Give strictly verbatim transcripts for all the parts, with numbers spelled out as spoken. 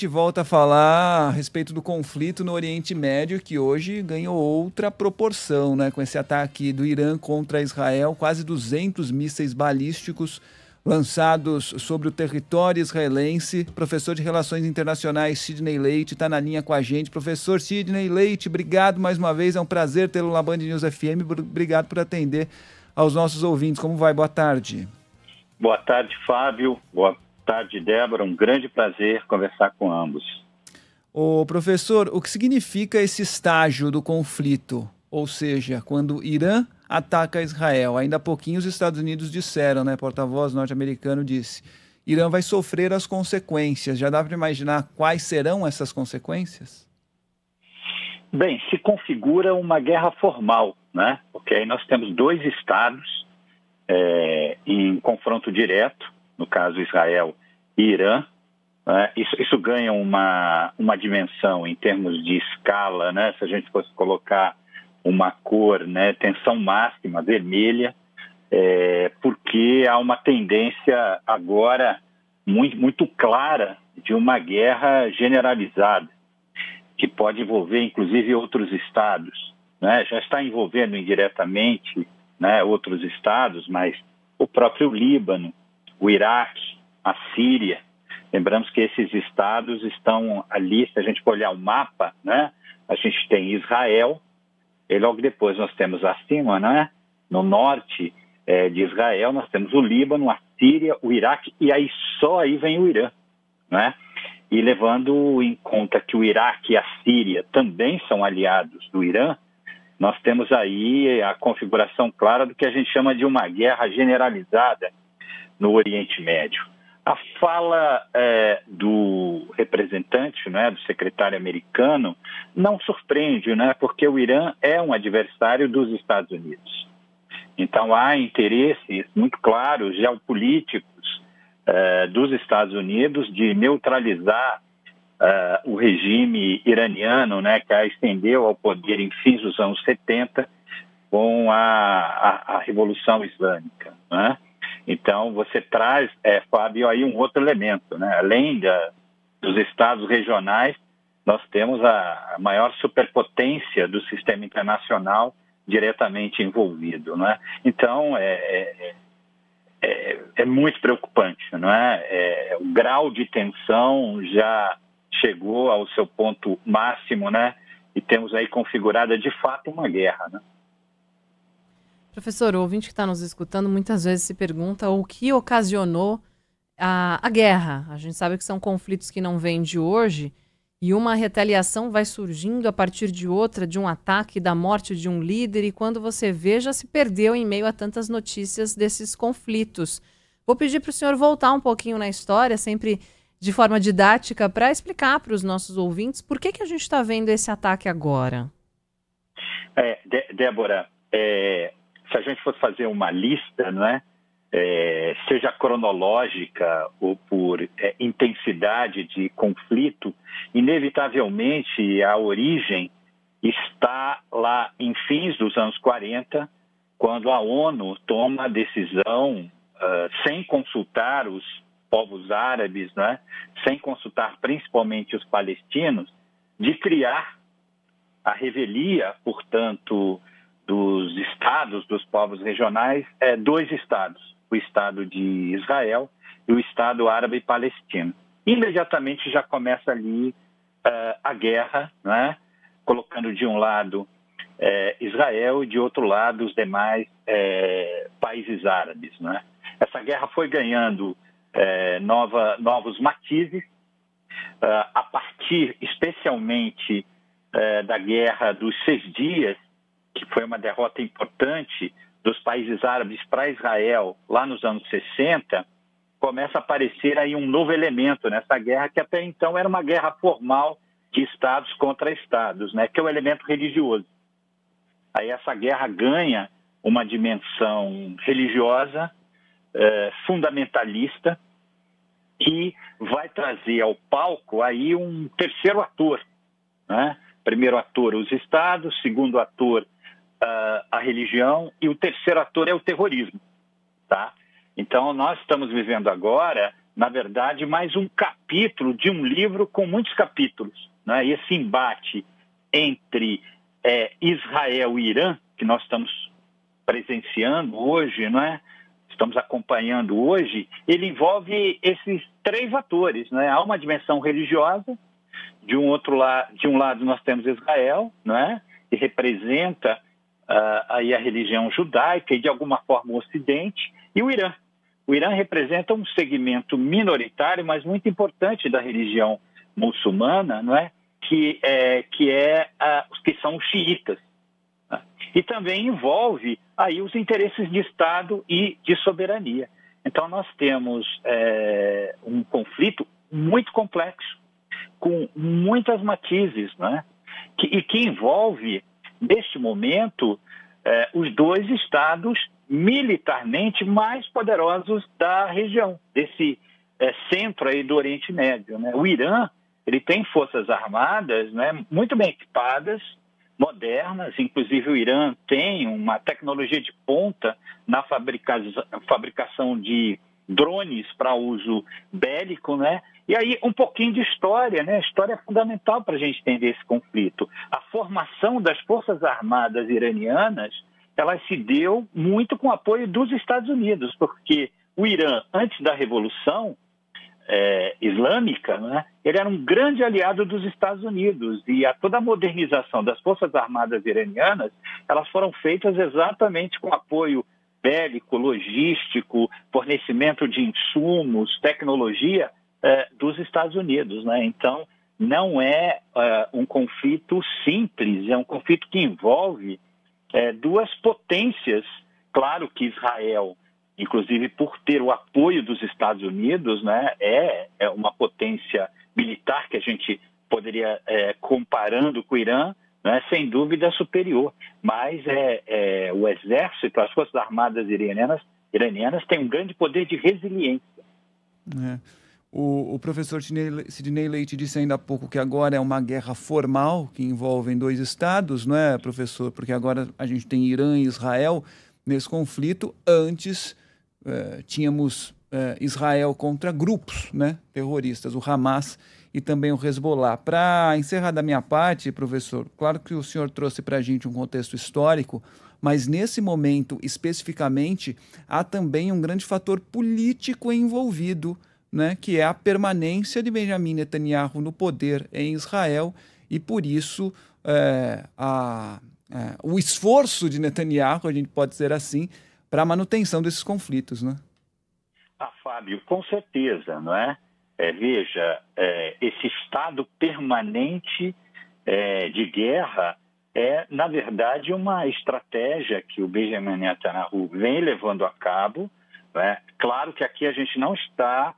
gente volta a falar a respeito do conflito no Oriente Médio, que hoje ganhou outra proporção, né? Com esse ataque do Irã contra Israel, quase duzentos mísseis balísticos lançados sobre o território israelense. Professor de Relações Internacionais Sidney Leite está na linha com a gente. Professor Sidney Leite, obrigado mais uma vez, é um prazer tê-lo na Band News F M. Obrigado por atender aos nossos ouvintes. Como vai? Boa tarde. Boa tarde, Fábio. Boa tarde, Débora. Um grande prazer conversar com ambos. Ô, professor, o que significa esse estágio do conflito? Ou seja, quando o Irã ataca Israel. Ainda há pouquinho os Estados Unidos disseram, né? Porta-voz norte-americano disse, Irã vai sofrer as consequências. Já dá para imaginar quais serão essas consequências? Bem, se configura uma guerra formal, né? Porque aí nós temos dois estados é, em confronto direto, no caso Israel e Irã. Né? Isso, isso ganha uma, uma dimensão em termos de escala, né? Se a gente fosse colocar uma cor, né, tensão máxima, vermelha, é, porque há uma tendência agora muito, muito clara de uma guerra generalizada, que pode envolver inclusive outros estados, né? Já está envolvendo indiretamente, né, outros estados, mas o próprio Líbano, o Iraque, a Síria. Lembramos que esses estados estão ali, se a gente olhar o mapa, né, a gente tem Israel, e logo depois nós temos acima, né, no norte é, de Israel, nós temos o Líbano, a Síria, o Iraque, e aí só aí vem o Irã, né? E levando em conta que o Iraque e a Síria também são aliados do Irã, nós temos aí a configuração clara do que a gente chama de uma guerra generalizada no Oriente Médio. A fala é, do representante, né, do secretário americano, não surpreende, né, porque o Irã é um adversário dos Estados Unidos. Então há interesses muito claros, geopolíticos, é, dos Estados Unidos de neutralizar é, o regime iraniano, né, que ascendeu ao poder em fins dos anos setenta com a, a, a Revolução Islâmica, né? Então, você traz, é, Fábio, aí um outro elemento, né? Além da, dos estados regionais, nós temos a, a maior superpotência do sistema internacional diretamente envolvido, né? Então, é, é, é, é muito preocupante, não é? É, o grau de tensão já chegou ao seu ponto máximo, né? E temos aí configurada, de fato, uma guerra, né? Professor, o ouvinte que está nos escutando muitas vezes se pergunta o que ocasionou a, a guerra. A gente sabe que são conflitos que não vêm de hoje e uma retaliação vai surgindo a partir de outra, de um ataque, da morte de um líder, e quando você vê, já se perdeu em meio a tantas notícias desses conflitos. Vou pedir para o senhor voltar um pouquinho na história, sempre de forma didática, para explicar para os nossos ouvintes por que, que a gente está vendo esse ataque agora. É, Dé- Débora, é... se a gente fosse fazer uma lista, não é? É, seja cronológica ou por é, intensidade de conflito, inevitavelmente a origem está lá em fins dos anos quarenta, quando a ONU toma a decisão, uh, sem consultar os povos árabes, não é? Sem consultar principalmente os palestinos, de criar a revelia, portanto, dos estados, dos povos regionais, é, dois estados, o Estado de Israel e o Estado árabe palestino. Imediatamente já começa ali uh, a guerra, né? Colocando de um lado uh, Israel e de outro lado os demais uh, países árabes, né? Essa guerra foi ganhando uh, nova, novos matizes, uh, a partir especialmente uh, da Guerra dos Seis Dias, que foi uma derrota importante dos países árabes para Israel lá nos anos sessenta, começa a aparecer aí um novo elemento nessa guerra, que até então era uma guerra formal de estados contra estados, né, que é o elemento religioso. Aí essa guerra ganha uma dimensão religiosa, eh, fundamentalista, que vai trazer ao palco aí um terceiro ator, né? Primeiro ator, os estados; segundo ator, Uh, a religião; e o terceiro ator é o terrorismo, tá? Então, nós estamos vivendo agora na verdade, mais um capítulo de um livro com muitos capítulos, né? E esse embate entre é, Israel e Irã, que nós estamos presenciando hoje, não é? Estamos acompanhando hoje, ele envolve esses três atores, né? Há uma dimensão religiosa, de um outro lado, de um lado nós temos Israel, não é? Que representa uh, aí a religião judaica e de alguma forma o Ocidente, e o Irã. O Irã representa um segmento minoritário, mas muito importante da religião muçulmana, não é? Que é que é uh, que são os xiitas. E também envolve aí os interesses de Estado e de soberania. Então, nós temos é, um conflito muito complexo, com muitas matizes, né? que, e que envolve, neste momento, é, os dois Estados militarmente mais poderosos da região, desse é, centro aí do Oriente Médio, né? O Irã, ele tem forças armadas, né, muito bem equipadas, modernas, inclusive o Irã tem uma tecnologia de ponta na fabrica fabricação de drones para uso bélico, né? E aí um pouquinho de história, né? A história é fundamental para a gente entender esse conflito. A formação das forças armadas iranianas, ela se deu muito com o apoio dos Estados Unidos, porque o Irã, antes da Revolução É, islâmica, né, ele era um grande aliado dos Estados Unidos, e a toda a modernização das Forças Armadas iranianas, elas foram feitas exatamente com apoio bélico, logístico, fornecimento de insumos, tecnologia é, dos Estados Unidos, né? Então, não é, é um conflito simples, é um conflito que envolve é, duas potências. Claro que Israel, inclusive por ter o apoio dos Estados Unidos, né, é, é uma potência militar que a gente poderia, é, comparando com o Irã, né, sem dúvida superior. Mas é, é, o exército, as forças armadas iranianas, iranianas têm um grande poder de resiliência. É. O, o professor Sidney Leite disse ainda há pouco que agora é uma guerra formal que envolve dois estados, não é, professor? Porque agora a gente tem Irã e Israel nesse conflito. Antes Uh, tínhamos uh, Israel contra grupos, né, terroristas, o Hamas e também o Hezbollah. Para encerrar da minha parte, professor, claro que o senhor trouxe para a gente um contexto histórico, mas nesse momento, especificamente, há também um grande fator político envolvido, né, que é a permanência de Benjamin Netanyahu no poder em Israel, e por isso uh, a, uh, o esforço de Netanyahu, a gente pode dizer assim, para a manutenção desses conflitos, né? Ah, Fábio, com certeza, não é? é veja, é, esse estado permanente é, de guerra é, na verdade, uma estratégia que o Benjamin Netanyahu vem levando a cabo, não é? Claro que aqui a gente não está,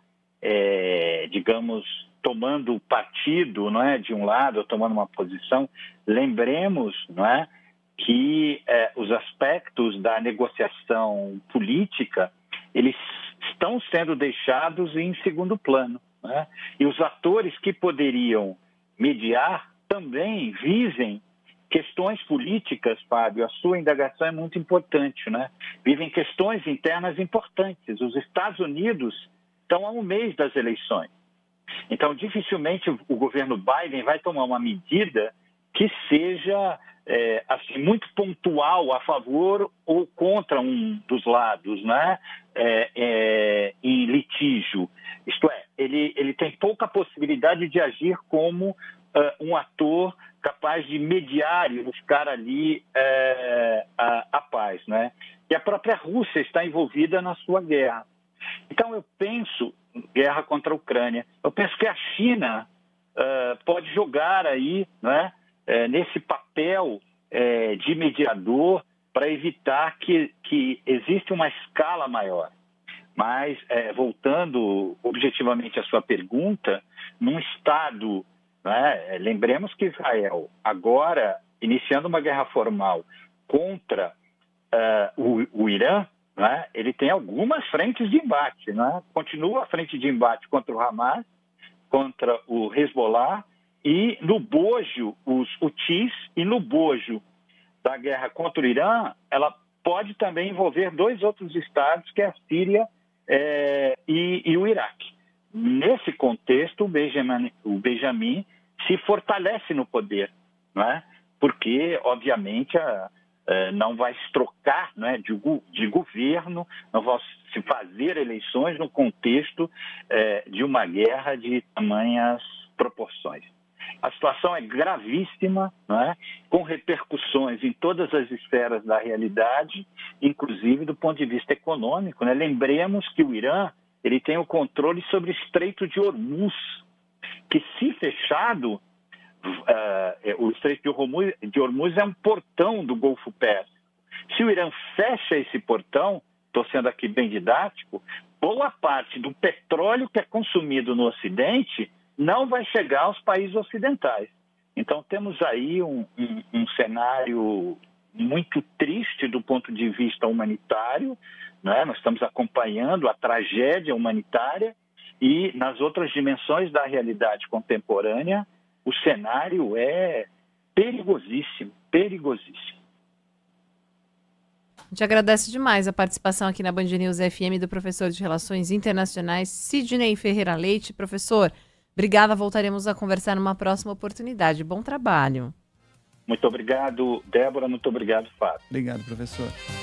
é, digamos, tomando partido, não é, de um lado, ou tomando uma posição. Lembremos, não é, que eh, os aspectos da negociação política, eles estão sendo deixados em segundo plano, né? E os atores que poderiam mediar também visem questões políticas, Fábio. A sua indagação é muito importante, né? Vivem questões internas importantes. Os Estados Unidos estão a um mês das eleições. Então, dificilmente o governo Biden vai tomar uma medida que seja É, assim, muito pontual a favor ou contra um dos lados, né? é, é, em litígio. Isto é, ele, ele tem pouca possibilidade de agir como uh, um ator capaz de mediar e buscar ali é, a, a paz, né? E a própria Rússia está envolvida na sua guerra. Então, eu penso, guerra contra a Ucrânia, eu penso que a China uh, pode jogar aí, né? É, nesse papel é, de mediador para evitar que, que exista uma escala maior. Mas, é, voltando objetivamente à sua pergunta, num Estado, né, lembremos que Israel, agora, iniciando uma guerra formal contra uh, o, o Irã, né, ele tem algumas frentes de embate. Né? Continua a frente de embate contra o Hamas, contra o Hezbollah, e no bojo, os Houthis, e no bojo da guerra contra o Irã, ela pode também envolver dois outros estados, que é a Síria é, e, e o Iraque. nesse contexto, o Benjamin, o Benjamin se fortalece no poder, não é? Porque, obviamente, a, a, não vai se trocar, não é, de, de governo, não vai se fazer eleições no contexto é, de uma guerra de tamanhas proporções. A situação é gravíssima, não é? Com repercussões em todas as esferas da realidade, inclusive do ponto de vista econômico, né? Lembremos que o Irã ele tem o controle sobre o Estreito de Hormuz, que, se fechado, uh, o Estreito de Hormuz, de Hormuz é um portão do Golfo Pérsico. Se o Irã fecha esse portão, estou sendo aqui bem didático, boa parte do petróleo que é consumido no Ocidente não vai chegar aos países ocidentais. Então, temos aí um, um, um cenário muito triste do ponto de vista humanitário, né? Nós estamos acompanhando a tragédia humanitária e, nas outras dimensões da realidade contemporânea, o cenário é perigosíssimo, perigosíssimo. A gente agradece demais a participação aqui na Band News F M do professor de Relações Internacionais, Sidney Ferreira Leite. Professor, obrigada, voltaremos a conversar numa próxima oportunidade. Bom trabalho. Muito obrigado, Débora. Muito obrigado, Fábio. Obrigado, professor.